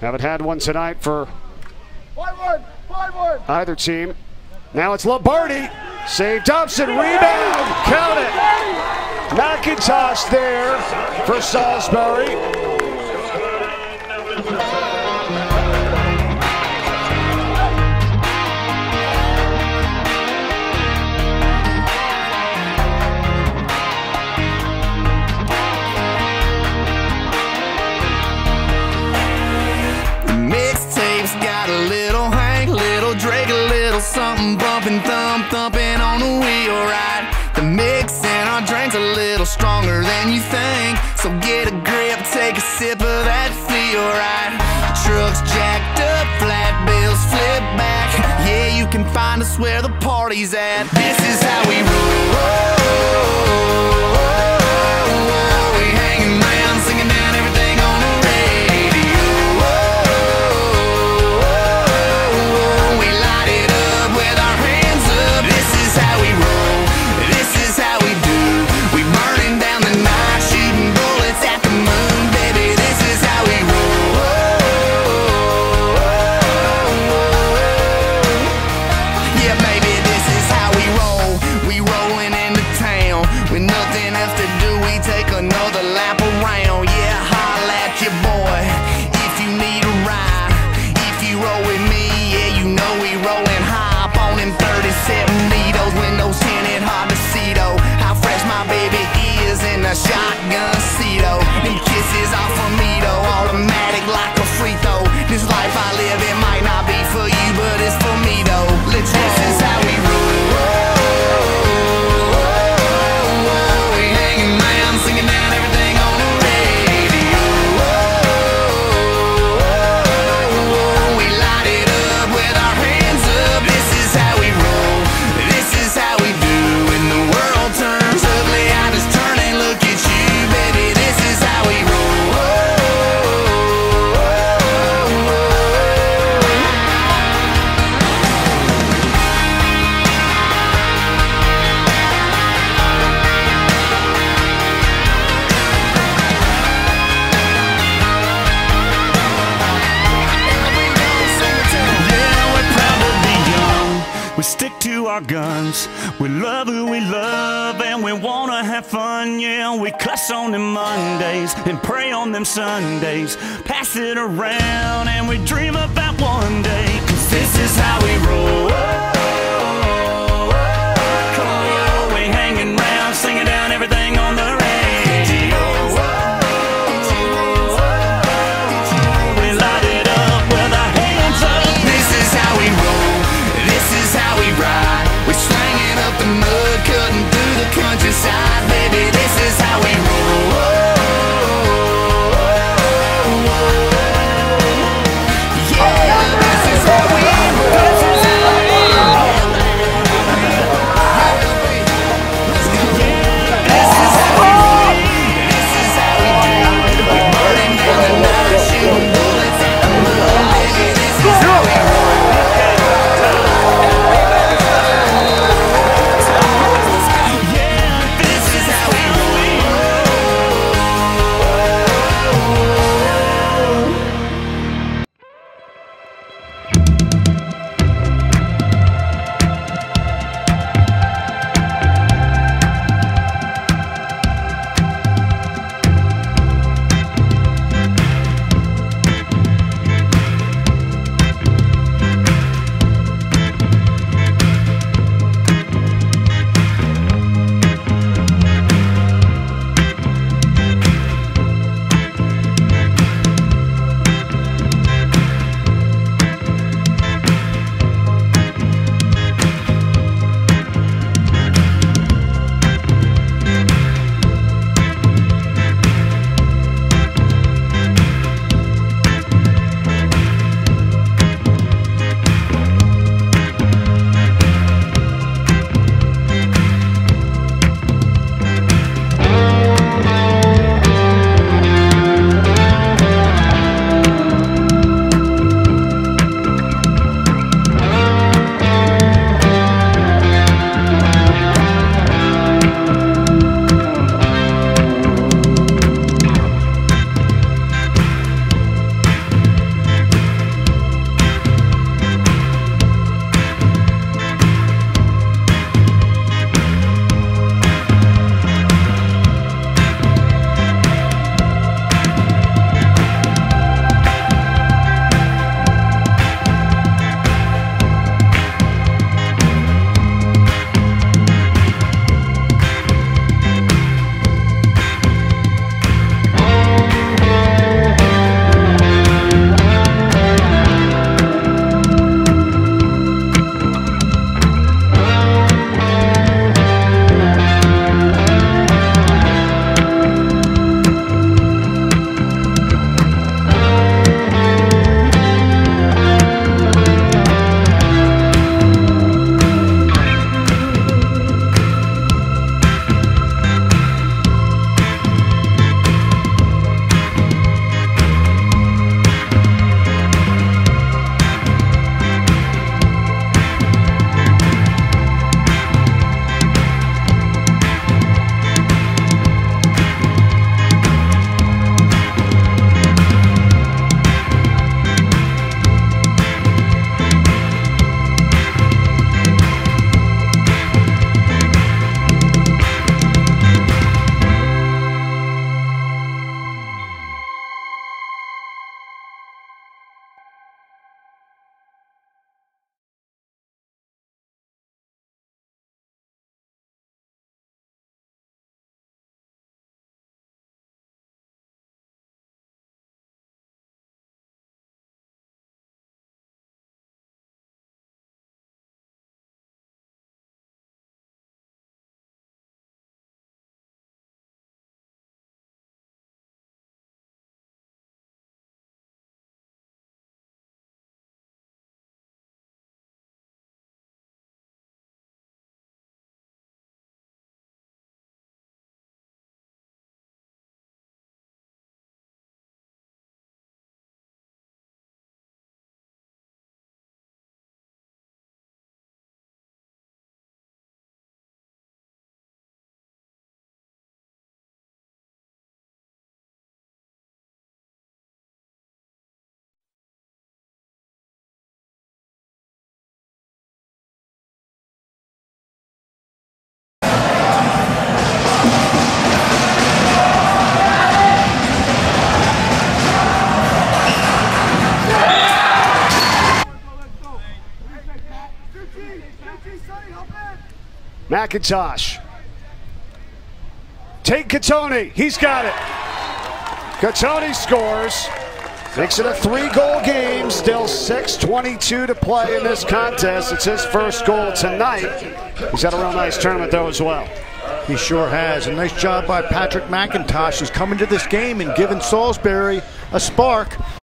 Haven't had one tonight for either team. Now it's Lombardi. Save Thompson. Rebound. Count it. McIntosh there for Salisbury. Something bumping, thumping on the wheel, right? The mix in our drink's a little stronger than you think. So get a grip, take a sip of that feel, right? Trucks jacked up, flat bills flip back. Yeah, you can find us where the party's at. This is how we roll. We hanging around, singing down everything on the radio. We light it up with our hands up. This is how we roll. This is how we do. We burning down the night, shooting bullets at the moon, baby. This is how we roll. Yeah, baby, this is how we roll. We rolling into town with nothing else to do. We take another lap around. Yeah, holla at your boy if you need a ride. If you roll with me, yeah, you know we rolling high up on them 37 needles. Windows tinted, hard to see though how fresh my baby is in a shotgun seat though. Them kisses off of me though, automatic like a free throw. This life I live, it might not be for you, but it's for me though. Let's roll. This is how we roll. We hanging around, singing down everything on the radio. We light it up with our hands up. This is how we roll. This is how we do. When the world turns ugly, I just turn and look at you, baby. This is how we roll. Yeah, we're proud to be young. We stick to our guns. We love who we love and we wanna have fun. Yeah, we cuss on them Mondays and pray on them Sundays. Pass it around and we dream about one day. 'Cause this is how we roll. Come on, yo, we hanging round, singing down everything on the radio. We light it up with our hands up. This is how we roll. This is how we ride. We're slanging up the mud, cutting through the countryside, baby. This is how we roll. Yeah, this is how we roll. McIntosh. Tate Katoni, he's got it. Katoni scores. Makes it a 3-goal game. Still 6:22 to play in this contest. It's his first goal tonight. He's had a real nice tournament, though, as well. He sure has. A nice job by Patrick McIntosh, who's coming to this game and giving Salisbury a spark.